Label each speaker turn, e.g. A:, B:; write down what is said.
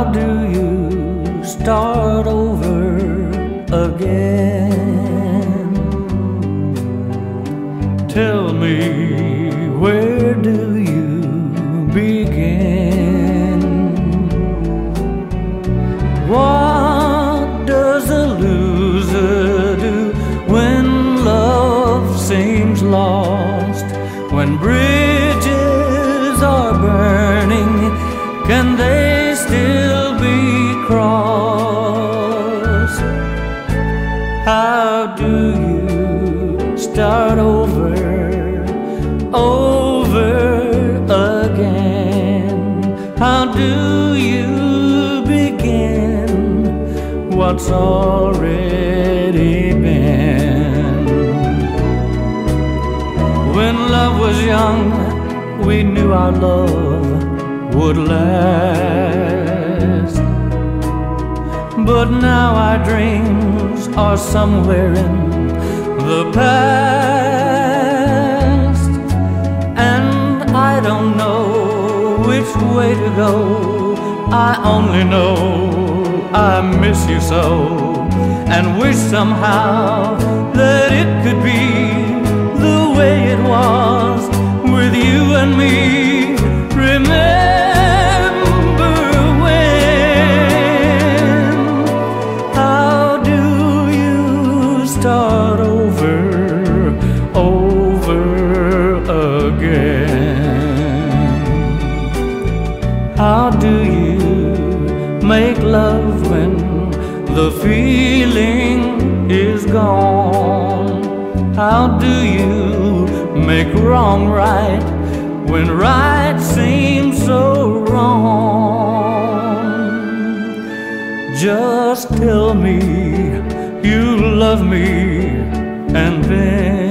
A: do you start over again? Tell me, where do you begin? What does a loser do when love seems lost? When bridges are burning, can they still be crossed? How do you start over again? How do you begin what's already been? When love was young, we knew our love would last. But now our dreams are somewhere in the past, and I don't know which way to go. I only know I miss you so, and wish somehow that it could be the way it was with you and me. Remember when? How do you start over again? How do you make love when the feeling is gone? How do you make wrong right when right seems so wrong? Just tell me you love me, and then